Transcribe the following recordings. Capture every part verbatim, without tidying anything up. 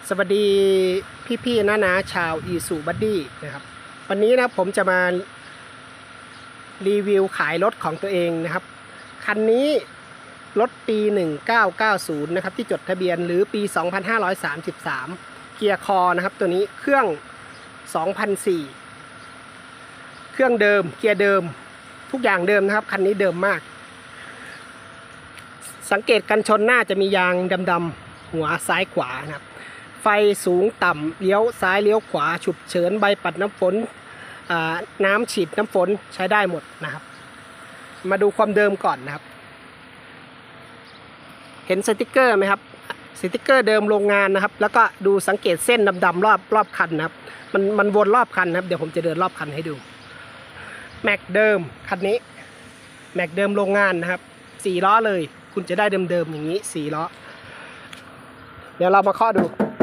สวัสดีพี่ๆน้าๆชาวอีซูบัดดี้นะครับวันนี้นะผมจะมารีวิวขายรถของตัวเองนะครับคันนี้รถปีหนึ่งเก้าเก้าศูนย์นะครับที่จดทะเบียนหรือปีสองพันห้าร้อยสามสิบสามเกียร์คอนะครับตัวนี้เครื่องสองพันสี่เครื่องเดิมเกียร์เดิมทุกอย่างเดิมนะครับคันนี้เดิมมากสังเกตกันชนหน้าจะมียางดำๆหัวซ้ายขวานะครับไฟสูงต่ำเลี้ยวซ้ายเลี้ยวขวาฉุกเฉินใบปัดน้ำฝนน้ำฉีดน้ำฝนใช้ได้หมดนะครับมาดูความเดิมก่อนนะครับเห็นสติกเกอร์ไหมครับสติกเกอร์เดิมโรงงานนะครับแล้วก็ดูสังเกตเส้นดำๆรอบรอบคันนะครับมันมันวนรอบคันนะครับเดี๋ยวผมจะเดินรอบคันให้ดูแม็กเดิมคันนี้แม็กเดิมโรงงานนะครับสี่ล้อเลยคุณจะได้เดิมๆอย่างนี้สี่ล้อเดี๋ยวเรามาเคาะดู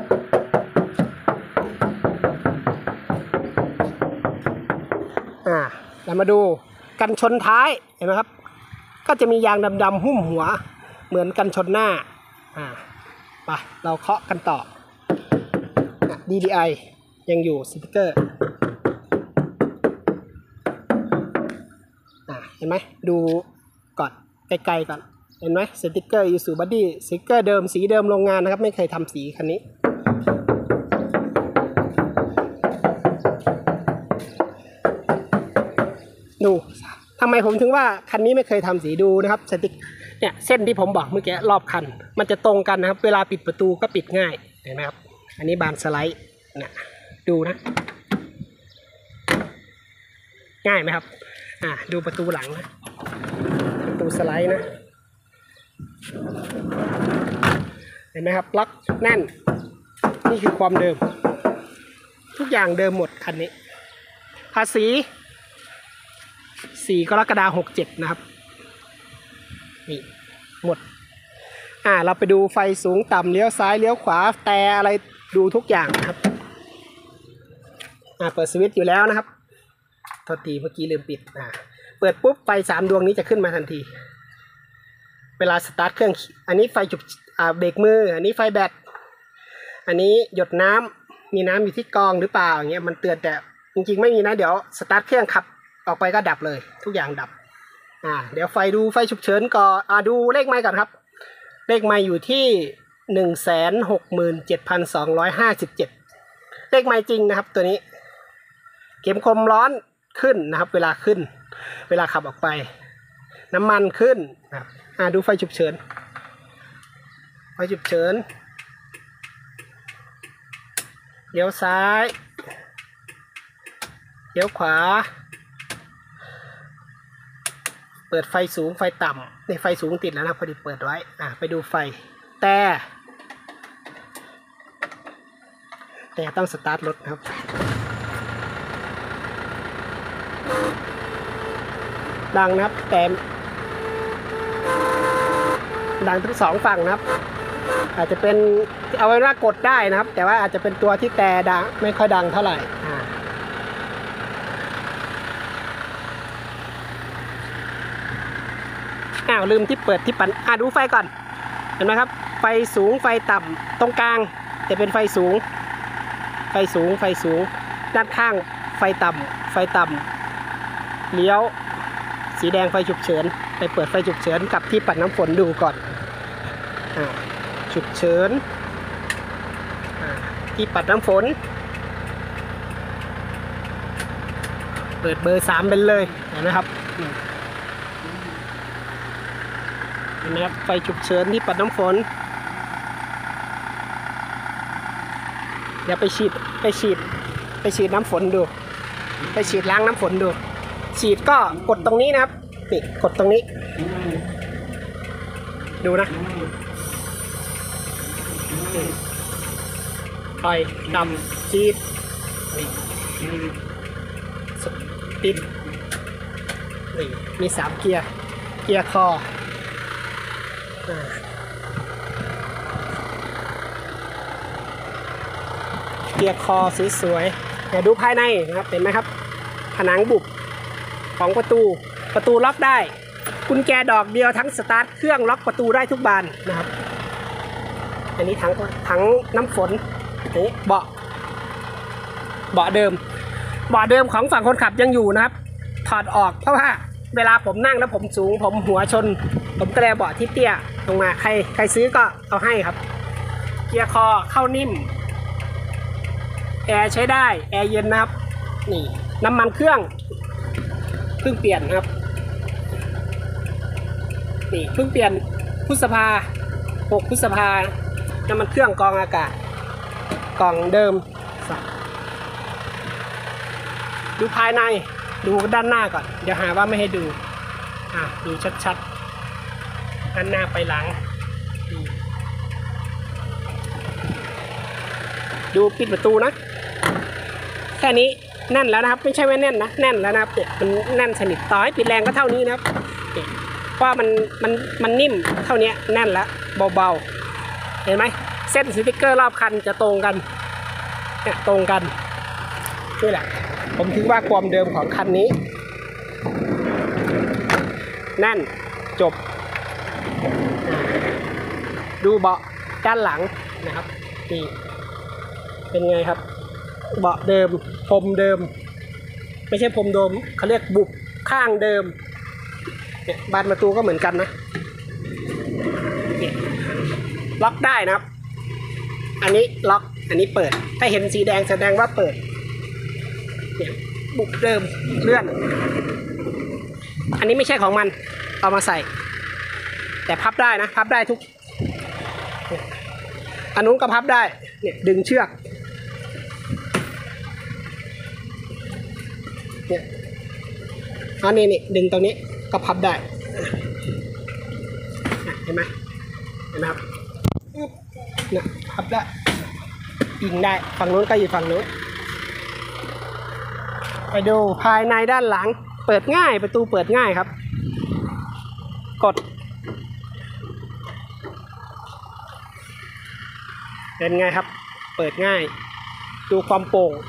อ่าเรามาดูกันชนท้ายเห็นไหมครับก็จะมียางดำๆหุ้มหัวเหมือนกันชนหน้าอ่าไปเราเคาะกันต่อ ดี ดี ไอ ยังอยู่สติกเกอร์อ่าเห็นไหมดูก่อนไกลๆก่อนเห็นไหมสติกเกอร์อีซูบัดดี้สติกเกอร์เดิมสีเดิมโรงงานนะครับไม่เคยทำสีคันนี้ดูทำไมผมถึงว่าคันนี้ไม่เคยทำสีดูนะครับสติกเนี่ยเส้นที่ผมบอกเมื่อกี้รอบคันมันจะตรงกันนะครับเวลาปิดประตูก็ปิดง่ายเห็นไหมครับอันนี้บานสไลด์นะดูนะง่ายไหมครับอ่าดูประตูหลังนะประตูสไลด์นะเห็นไหมครับล็อกแน่นนี่คือความเดิมทุกอย่างเดิมหมดคันนี้ภาษีสี่กรกฎาคมหกเจ็ดนะครับนี่หมดอ่าเราไปดูไฟสูงต่ำเลี้ยวซ้ายเลี้ยวขวาแต่อะไรดูทุกอย่างนะครับอ่าเปิดสวิตช์อยู่แล้วนะครับโทษทีเมื่อกี้ลืมปิดอ่าเปิดปุ๊บไฟสามดวงนี้จะขึ้นมาทันทีเวลาสตาร์ทเครื่องอันนี้ไฟจุดอ่าเบรกมืออันนี้ไฟแบตอันนี้หยดน้ำมีน้ำอยู่ที่กองหรือเปล่าอย่างเงี้ยมันเตือนแต่จริงๆไม่มีนะเดี๋ยวสตาร์ทเครื่องขับออกไปก็ดับเลยทุกอย่างดับอ่าเดี๋ยวไฟดูไฟฉุกเฉินก่อนอ่าดูเลขไมล์ก่อนครับเลขไมล์อยู่ที่หนึ่งแสนหกหมื่นเจ็ดพันสองร้อยห้าสิบเจ็ดเลขไมล์จริงนะครับตัวนี้เข็มคมร้อนขึ้นนะครับเวลาขึ้นเวลาขับออกไปน้ำมันขึ้นนะครับอ่าดูไฟฉุกเฉินไฟฉุกเฉินเลี้ยวซ้ายเลี้ยวขวาเปิดไฟสูงไฟต่ำในไฟสูงติดแล้วนะพอดีเปิดไว้อ่ะไปดูไฟแต่แต่ต้องสตาร์ทรถนะครับดังนะครับแต่ดังทั้งสองฝั่งนะครับอาจจะเป็นเอาไว้ว่ากดได้นะครับแต่ว่าอาจจะเป็นตัวที่แต่ดังไม่ค่อยดังเท่าไหร่อ้าวลืมที่เปิดที่ปั่นอ่ะดูไฟก่อนเห็นไหมครับไฟสูงไฟต่ำตรงกลางจะเป็นไฟสูงไฟสูงไฟสูงด้านข้างไฟต่ำไฟต่ำเลี้ยวสีแดงไฟฉุกเฉินไปเปิดไฟฉุกเฉินกับที่ปัดน้ำฝนดูก่อนอ่าฉุกเฉินอ่าที่ปัดน้ำฝนเปิดเบอร์สามเป็นเลยเห็นไหมครับเห็นไหมครับไฟฉุกเฉินที่ปัดน้ำฝนเดี๋ยวไปฉีดไปฉีดไปฉีดน้ำฝนดูไปฉีดล้างน้ำฝนดูฉีดก็กดตรงนี้นะครับนี่กดตรงนี้ดูนะปล่อยดำฉีดติดนี่มีสามเกียร์เกียร์คอเกียร์คอสวยๆเดี๋ยวดูภายในนะครับเห็นไหมครับผนังบุบของประตูประตูล็อกได้กุญแจดอกเดียวทั้งสตาร์ทเครื่องล็อกประตูได้ทุกบานนะครับอันนี้ถังถังน้ำฝนนี่เบาะเบาะเดิมเบาะเดิมของฝั่งคนขับยังอยู่นะครับถอดออกเพราะว่าเวลาผมนั่งแล้วผมสูงผมหัวชนผมก็เลยเบาะที่เตี้ยลงมาใครใครซื้อก็เอาให้ครับเกียร์คอเข้านิ่มแอร์ใช้ได้แอร์เย็นนะครับนี่น้ำมันเครื่องเพิ่งเปลี่ยนครับนี่เพิ่งเปลี่ยนพฤษภาหกพฤษภาน้ำมันเครื่องกรองอากาศกล่องเดิมดูภายในดูด้านหน้าก่อนเดี๋ยวหาว่าไม่ให้ดูอ่ะดูชัดๆด้านหน้าไปหลังดูปิดประตูนะแค่นี้แน่นแล้วนะครับไม่ใช่ไม่แน่นนะแน่นแล้วนะครับเนี่ยมันแน่นสนิทต่อให้ปิดแรงก็เท่านี้นะครับเพราะมันมันมันนิ่มเท่านี้แน่นแล้วเบาๆเห็นไหมเส้นสติ๊กเกอร์รอบคันจะตรงกันเนี่ยตรงกันนี่แหละผมถือว่าความเดิมของคันนี้แน่นจบดูเบาะด้านหลังนะครับนี่เป็นไงครับเบาะเดิมพรมเดิมไม่ใช่พรมโดมเขาเรียกบุบข้างเดิมเนี่ยบานประตูก็เหมือนกันนะล็อกได้นะครับอันนี้ล็อกอันนี้เปิดถ้าเห็นสีแดงแสดงว่าเปิดเนี่ยบุบเดิมเลื่อนอันนี้ไม่ใช่ของมันเอามาใส่แต่พับได้นะพับได้ทุกอันนู้นก็พับได้เนี่ยดึงเชือกเนี่ยอันนี้นี่ดึงตรงนี้ก็พับได้เห็นไหมเห็นไหมครับเนี่ยพับได้ยิงได้ฝั่งนู้นก็อยู่ฝั่งนู้นไปดูภายในด้านหลังเปิดง่ายประตูเปิดง่ายครับกดเป็นไงครับเปิดง่ายดูความโปร่ง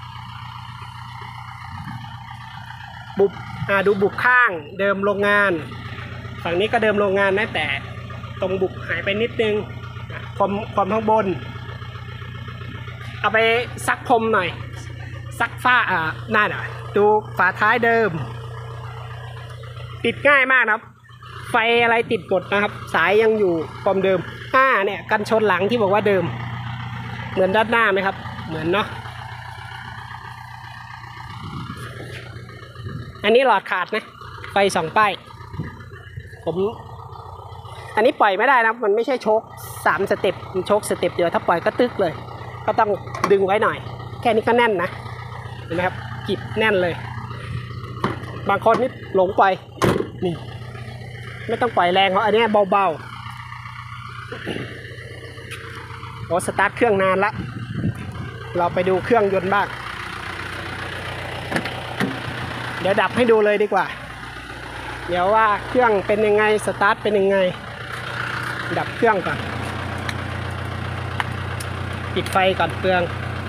บุบอ่าดูบุบข้างเดิมโรงงานฝั่งนี้ก็เดิมโรงงานนะแต่ตรงบุบหายไปนิดนึงความความข้างบนเอาไปซักพรมหน่อยซักฝ้าอ่าหน้าหน่อยดูฝาท้ายเดิมติดง่ายมากนะครับไฟอะไรติดหมดนะครับสายยังอยู่ความเดิมอ่าเนี่ยกันชนหลังที่บอกว่าเดิมเหมือนด้านหน้าไหมครับเหมือนเนาะอันนี้หลอดขาดนะไฟสองป้ายผมอันนี้ปล่อยไม่ได้นะมันไม่ใช่โชคสามสเต็ปมันโชคสเต็ปเดียวถ้าปล่อยก็ตึกเลยก็ต้องดึงไว้หน่อยแค่นี้ก็แน่นนะเห็นไหมครับกีบแน่นเลยบางคนนี่หลงไปนี่ไม่ต้องปล่อยแรงเพราะอันนี้เบาๆโอ้สตาร์ทเครื่องนานละเราไปดูเครื่องยนต์บ้างเดี๋ยวดับให้ดูเลยดีกว่าเดี๋ยวว่าเครื่องเป็นยังไงสตาร์ทเป็นยังไงดับเครื่องก่อนปิดไฟก่อนเปลือง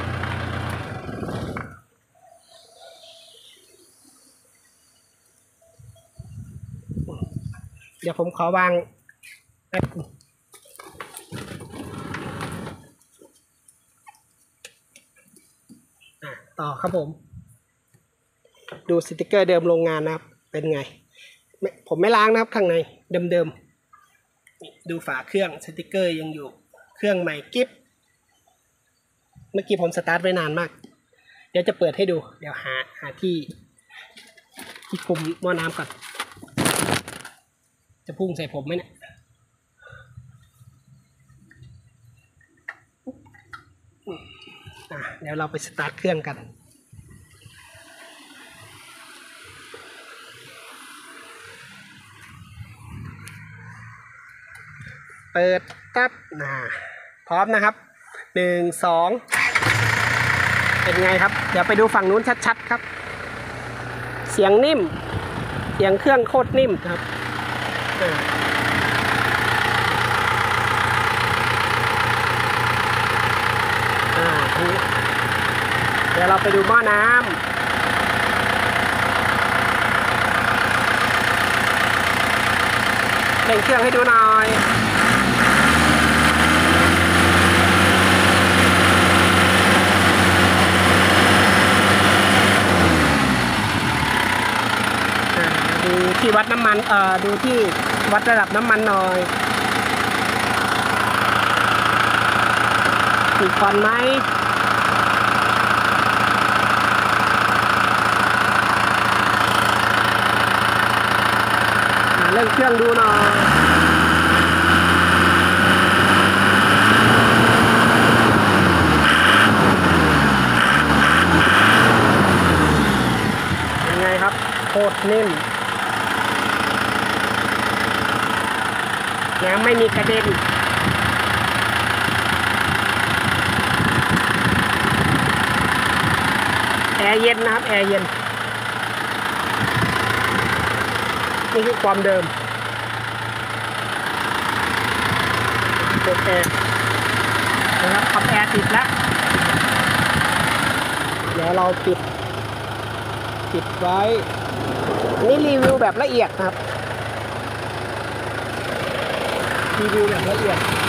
เดี๋ยวผมขอวางต่อครับผมดูสติกเกอร์เดิมโรงงานนะครับเป็นไงผมไม่ล้างนะครับข้างในเดิมๆดูฝาเครื่องสติกเกอร์ยังอยู่เครื่องใหม่กิ๊บเมื่อกี้ผมสตาร์ทไว้นานมากเดี๋ยวจะเปิดให้ดูเดี๋ยวหาหาที่ที่คุมหม้อน้ำก่อนจะพุ่งใส่ผมไหมเนี่ยอ่ะเดี๋ยวเราไปสตาร์ทเครื่องกันเปิดตับนะพร้อมนะครับหนึ่งสองเป็นไงครับเดี๋ยวไปดูฝั่งนู้นชัดๆครับเสียงนิ่มเสียงเครื่องโคตรนิ่มครับอ่าเดี๋ยวเราไปดูหม้อน้ำเร่งเครื่องให้ดูหน่อยที่วัดน้ำมันเอ่อดูที่วัดระดับน้ำมันหน่อยมีควันไหมเร่งเครื่องดูหน่อยยังไงครับโคตรนิ่มยังไม่มีกระเด็นแอร์เย็นนะครับแอร์เย็นนี่คือความเดิมเปิดแอร์นะครับทำแอร์ติดแล้วเดี๋ยวเราปิดปิดไว้นี่รีวิวแบบละเอียดนะครับรีวิวแบบละเอียด